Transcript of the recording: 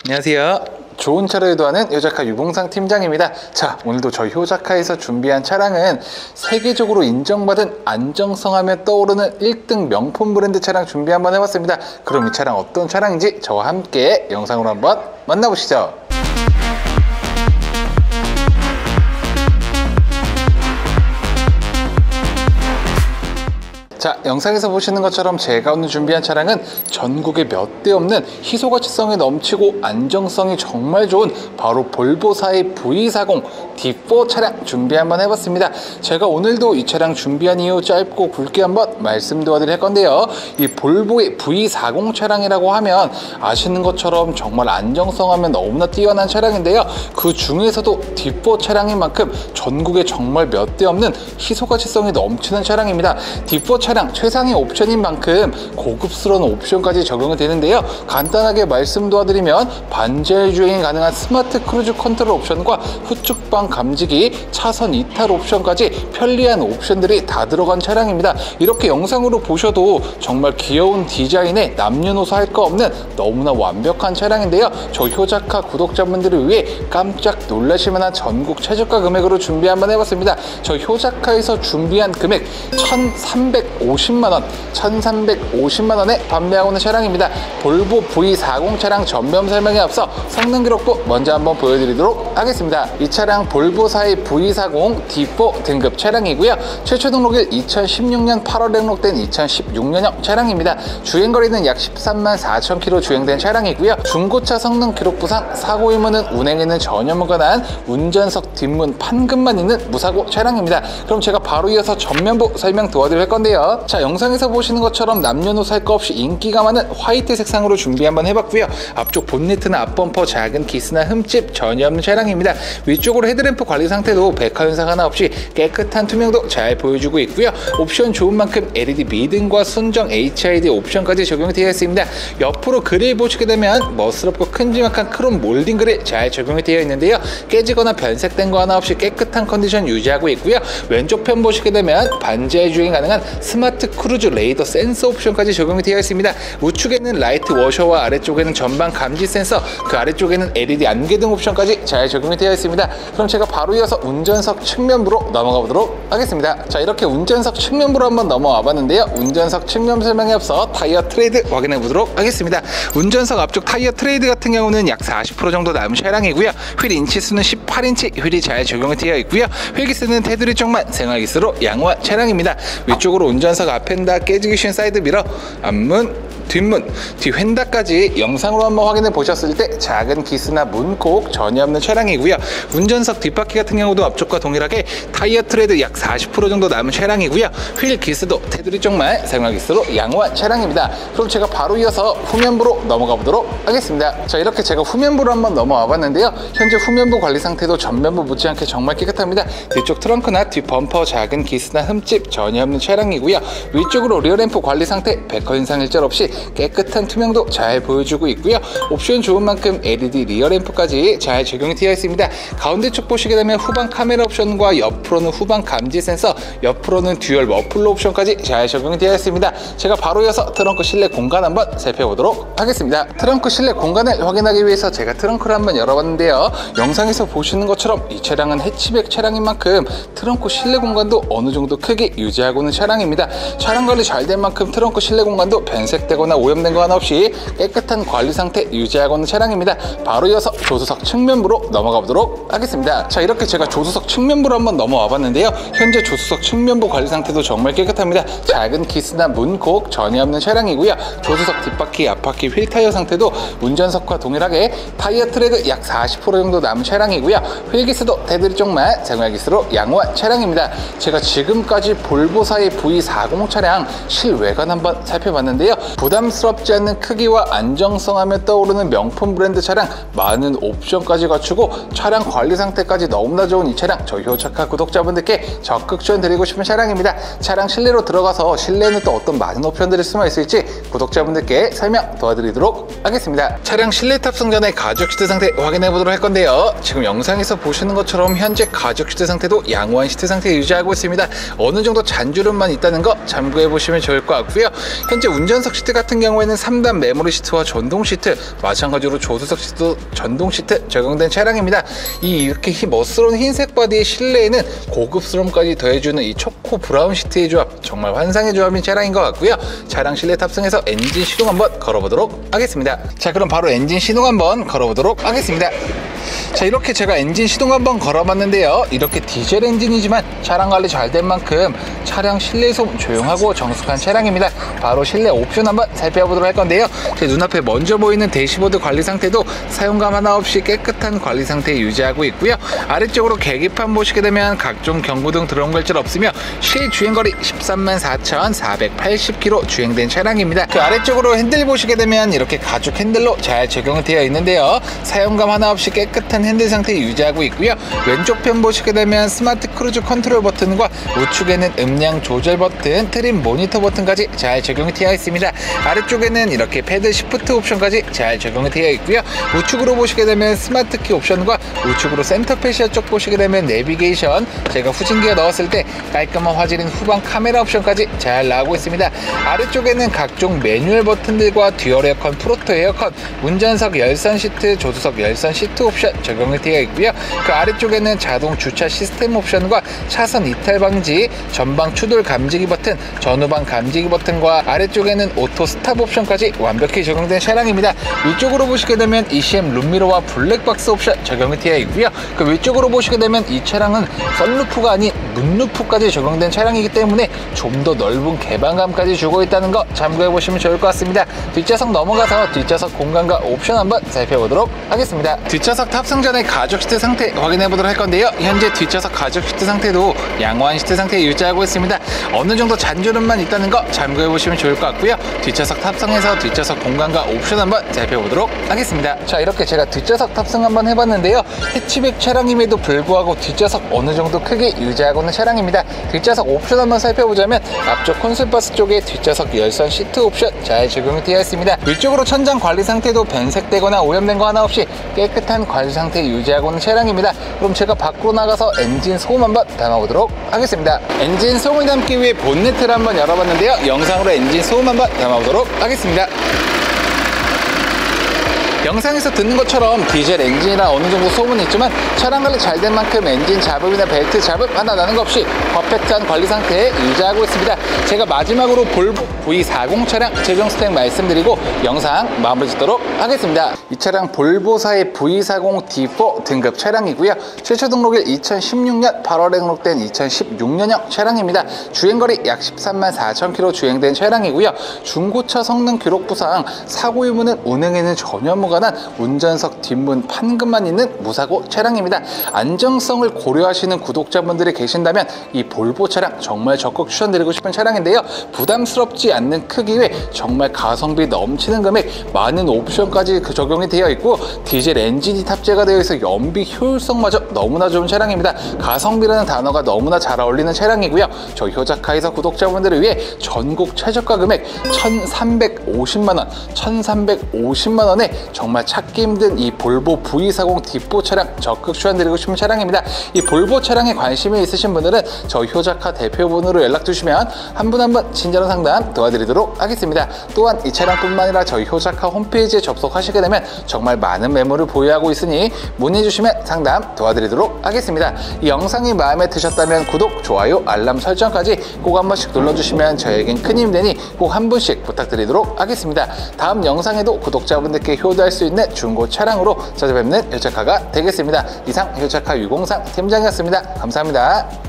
안녕하세요. 좋은 차를 유도하는 효자카 유봉상 팀장입니다. 자, 오늘도 저희 효자카에서 준비한 차량은 세계적으로 인정받은 안정성 하면 떠오르는 1등 명품 브랜드 차량 준비 한번 해봤습니다. 그럼 이 차량 어떤 차량인지 저와 함께 영상으로 한번 만나보시죠. 자, 영상에서 보시는 것처럼 제가 오늘 준비한 차량은 전국에 몇 대 없는 희소가치성이 넘치고 안정성이 정말 좋은 바로 볼보사의 V40 D4 차량 준비 한번 해봤습니다. 제가 오늘도 이 차량 준비한 이유 짧고 굵게 한번 말씀 도와드릴 건데요. 이 볼보의 V40 차량이라고 하면 아시는 것처럼 정말 안정성 하면 너무나 뛰어난 차량인데요. 그 중에서도 D4 차량인 만큼 전국에 정말 몇 대 없는 희소가치성이 넘치는 차량입니다. D4 차량 최상의 옵션인 만큼 고급스러운 옵션까지 적용이 되는데요. 간단하게 말씀 도와드리면 반자율 주행이 가능한 스마트 크루즈 컨트롤 옵션과 후측방 감지기, 차선 이탈 옵션까지 편리한 옵션들이 다 들어간 차량입니다. 이렇게 영상으로 보셔도 정말 귀여운 디자인에 남녀노소 할 거 없는 너무나 완벽한 차량인데요. 저희 효자카 구독자분들을 위해 깜짝 놀라실만한 전국 최저가 금액으로 준비 한번 해봤습니다. 저희 효자카에서 준비한 금액 1,350만원에 판매하고 있는 차량입니다. 볼보 V40 차량 전면 설명에 앞서 성능 기록부 먼저 한번 보여드리도록 하겠습니다. 이 차량 볼보사의 V40 D4 등급 차량이고요. 최초 등록일 2016년 8월에 등록된 2016년형 차량입니다. 주행거리는 약 13만 4천 km 주행된 차량이고요. 중고차 성능 기록부상 사고 의무는 운행에는 전혀 무관한 운전석 뒷문 판금만 있는 무사고 차량입니다. 그럼 제가 바로 이어서 전면부 설명 도와드릴 건데요. 자, 영상에서 보시는 것처럼 남녀노소 할 거 없이 인기가 많은 화이트 색상으로 준비 한번 해봤고요. 앞쪽 본네트나 앞범퍼 작은 기스나 흠집 전혀 없는 차량입니다. 위쪽으로 헤드램프 관리 상태도 백화 현상 하나 없이 깨끗한 투명도 잘 보여주고 있고요. 옵션 좋은 만큼 LED 미등과 순정 HID 옵션까지 적용이 되어 있습니다. 옆으로 그릴 보시게 되면 멋스럽고 큼지막한 크롬 몰딩 그릴 잘 적용이 되어 있는데요. 깨지거나 변색된 거 하나 없이 깨끗한 컨디션 유지하고 있고요. 왼쪽 편 보시게 되면 반자율 주행 가능한 스마트 크루즈 레이더 센서 옵션까지 적용이 되어 있습니다. 우측에는 라이트 워셔와 아래쪽에는 전방 감지 센서, 그 아래쪽에는 LED 안개등 옵션까지 잘 적용이 되어 있습니다. 그럼 제가 바로 이어서 운전석 측면부로 넘어가 보도록 하겠습니다. 자, 이렇게 운전석 측면부로 한번 넘어와 봤는데요. 운전석 측면 설명에 앞서 타이어 트레이드 확인해 보도록 하겠습니다. 운전석 앞쪽 타이어 트레이드 같은 경우는 약 40% 정도 남은 차량이고요. 휠 인치수는 18인치 휠이 잘 적용이 되어 있고요. 휠기스는 테두리 쪽만 생활기스로 양호한 차량입니다. 위쪽으로 운전석 앞엔다 깨지기 쉬운 사이드 미러, 앞문, 뒷문, 뒤휀다까지 영상으로 한번 확인해 보셨을 때 작은 기스나 문콕 전혀 없는 차량이고요. 운전석 뒷바퀴 같은 경우도 앞쪽과 동일하게 타이어 트레드 약 40% 정도 남은 차량이고요. 휠 기스도 테두리 쪽만 생활기스로 양호한 차량입니다. 그럼 제가 바로 이어서 후면부로 넘어가 보도록 하겠습니다. 자, 이렇게 제가 후면부로 한번 넘어와 봤는데요. 현재 후면부 관리 상태도 전면부 못지않게 정말 깨끗합니다. 뒤쪽 트렁크나 뒷 범퍼 작은 기스나 흠집 전혀 없는 차량이고요. 위쪽으로 리어램프 관리 상태 백화 현상 일절 없이 깨끗한 투명도 잘 보여주고 있고요. 옵션 좋은 만큼 LED 리어램프까지 잘 적용이 되어 있습니다. 가운데 쪽 보시게 되면 후방 카메라 옵션과 옆으로는 후방 감지 센서, 옆으로는 듀얼 머플러 옵션까지 잘 적용이 되어 있습니다. 제가 바로 이어서 트렁크 실내 공간 한번 살펴보도록 하겠습니다. 트렁크 실내 공간을 확인하기 위해서 제가 트렁크를 한번 열어봤는데요. 영상에서 보시는 것처럼 이 차량은 해치백 차량인 만큼 트렁크 실내 공간도 어느 정도 크게 유지하고 있는 차량입니다. 차량 관리 잘 된 만큼 트렁크 실내 공간도 변색되거나 오염된 거 하나 없이 깨끗한 관리 상태 유지하고 있는 차량입니다. 바로 이어서 조수석 측면부로 넘어가 보도록 하겠습니다. 자, 이렇게 제가 조수석 측면부로 한번 넘어와 봤는데요. 현재 조수석 측면부 관리 상태도 정말 깨끗합니다. 작은 기스나 문콕 전혀 없는 차량이고요. 조수석 뒷바퀴, 앞바퀴, 휠 타이어 상태도 운전석과 동일하게 타이어 트레드 약 40% 정도 남은 차량이고요. 휠 기스도 테두리 쪽만 생활기스로 양호한 차량입니다. 제가 지금까지 볼보사의 V40 차량 실외관 한번 살펴봤는데요. 부담스럽지 않는 크기와 안정성 하면 떠오르는 명품 브랜드 차량, 많은 옵션까지 갖추고 차량 관리 상태까지 너무나 좋은 이 차량, 저희 효자카 구독자분들께 적극 추천드리고 싶은 차량입니다. 차량 실내로 들어가서 실내에는 또 어떤 많은 옵션들이 숨어 있을지 구독자분들께 설명 도와드리도록 하겠습니다. 차량 실내 탑승 전에 가죽 시트 상태 확인해 보도록 할 건데요. 지금 영상에서 보시는 것처럼 현재 가죽 시트 상태도 양호한 시트 상태 유지하고 있습니다. 어느 정도 잔주름만 있다는 거 참고해 보시면 좋을 것 같고요. 현재 운전석 시트 같은 같은 경우에는 3단 메모리 시트와 전동 시트, 마찬가지로 조수석 시트도 전동 시트 적용된 차량입니다. 이렇게 멋스러운 흰색 바디의 실내에는 고급스러움까지 더해주는 이 초코 브라운 시트의 조합, 정말 환상의 조합인 차량인 것 같고요. 차량 실내 탑승해서 엔진 시동 한번 걸어보도록 하겠습니다. 자, 그럼 바로 엔진 시동 한번 걸어보도록 하겠습니다. 자, 이렇게 제가 엔진 시동 한번 걸어봤는데요. 이렇게 디젤 엔진이지만 차량 관리 잘 된 만큼 차량 실내 소음 조용하고 정숙한 차량입니다. 바로 실내 옵션 한번 살펴보도록 할 건데요. 제 눈앞에 먼저 보이는 대시보드 관리 상태도 사용감 하나 없이 깨끗한 관리 상태 유지하고 있고요. 아래쪽으로 계기판 보시게 되면 각종 경고등 들어온 글자 없으며 실 주행거리 134,480km 주행된 차량입니다. 그 아래쪽으로 핸들 보시게 되면 이렇게 가죽 핸들로 잘 적용되어 있는데요. 사용감 하나 없이 깨끗한 핸들 상태 유지하고 있고요. 왼쪽 편 보시게 되면 스마트 크루즈 컨트롤 버튼과 우측에는 음량 조절 버튼, 트림 모니터 버튼까지 잘 적용이 되어 있습니다. 아래쪽에는 이렇게 패드 시프트 옵션까지 잘 적용이 되어 있고요. 우측으로 보시게 되면 스마트 키 옵션과 우측으로 센터 패시아 쪽 보시게 되면 내비게이션, 제가 후진기어 넣었을 때 깔끔한 화질인 후방 카메라 옵션까지 잘 나오고 있습니다. 아래쪽에는 각종 매뉴얼 버튼들과 듀얼 에어컨, 프로토 에어컨, 운전석 열선 시트, 조수석 열선 시트 옵션 적용이 되어 있고요. 그 아래쪽에는 자동 주차 시스템 옵션과 차선 이탈 방지, 전방 추돌 감지기 버튼, 전후방 감지기 버튼과 아래쪽에는 오토 스탑 옵션까지 완벽히 적용된 차량입니다. 위쪽으로 보시게 되면 ECM 룸미러와 블랙박스 옵션 적용이 되어 있고요. 그 위쪽으로 보시게 되면 이 차량은 썬루프가 아닌 문루프까지 적용된 차량이기 때문에 좀 더 넓은 개방감까지 주고 있다는 거 참고해 보시면 좋을 것 같습니다. 뒷좌석 넘어가서 뒷좌석 공간과 옵션 한번 살펴보도록 하겠습니다. 뒷좌석 탑승 전에 가죽 시트 상태 확인해 보도록 할 건데요. 현재 뒷좌석 가죽 시트 상태도 양호한 시트 상태 유지하고 있습니다. 어느 정도 잔주름만 있다는 거 참고해 보시면 좋을 것 같고요. 뒷좌석 탑승해서 뒷좌석 공간과 옵션 한번 살펴보도록 하겠습니다. 자, 이렇게 제가 뒷좌석 탑승 한번 해봤는데요. 해치백 차량임에도 불구하고 뒷좌석 어느 정도 크게 유지하고 있는 차량입니다. 뒷좌석 옵션 한번 살펴보자면 앞쪽 콘솔바스 쪽에 뒷좌석 열선 시트 옵션 잘 적용이 되어 있습니다. 위쪽으로 천장 관리 상태도 변색되거나 오염된 거 하나 없이 깨끗한 관리 상태 유지하고 있는 차량입니다. 그럼 제가 밖으로 나가서 엔진 소음 한번 담아보도록 하겠습니다. 엔진 소음을 담기 위해 본네트를 한번 열어봤는데요. 영상으로 엔진 소음 한번 담아보도록 하겠습니다. 영상에서 듣는 것처럼 디젤 엔진이라 어느 정도 소문이 있지만 차량 관리 잘 된 만큼 엔진 잡음이나 벨트 잡음 하나 나는 것 없이 퍼펙트한 관리 상태에 유지하고 있습니다. 제가 마지막으로 볼보 V40 차량 제종 스펙 말씀드리고 영상 마무리 짓도록 하겠습니다. 이 차량 볼보사의 V40 D4 등급 차량이고요. 최초 등록일 2016년 8월에 등록된 2016년형 차량입니다. 주행거리 약 134,000km 주행된 차량이고요. 중고차 성능 기록부상 사고 유무는 운행에는 전혀 무관한 운전석 뒷문 판금만 있는 무사고 차량입니다. 안정성을 고려하시는 구독자분들이 계신다면 이 볼보 차량 정말 적극 추천드리고 싶은 차량인데요. 부담스럽지 않는 크기 외 정말 가성비 넘치는 금액, 많은 옵션까지 적용이 되어 있고 디젤 엔진이 탑재가 되어 있어 연비 효율성마저 너무나 좋은 차량입니다. 가성비라는 단어가 너무나 잘 어울리는 차량이고요. 저희 효자카에서 구독자분들을 위해 전국 최저가 금액 1,350만원, 1,350만원에 정말 찾기 힘든 이 볼보 V40 D4 차량 적극 추천드리고 싶은 차량입니다. 이 볼보 차량에 관심이 있으신 분들은 저희 효자카 대표번호로 연락 주시면 한 분 한 분 친절한 상담 도와드리도록 하겠습니다. 또한 이 차량뿐만 아니라 저희 효자카 홈페이지에 접속하시게 되면 정말 많은 매물을 보유하고 있으니 문의 주시면 상담 도와드리도록 하겠습니다. 이 영상이 마음에 드셨다면 구독, 좋아요, 알람 설정까지 꼭 한 번씩 눌러주시면 저에겐 큰 힘이 되니 꼭 한 분씩 부탁드리도록 하겠습니다. 다음 영상에도 구독자분들께 효도할 수 있는 중고 차량으로 찾아뵙는 효자카가 되겠습니다. 이상 효자카 유공상 팀장이었습니다. 감사합니다.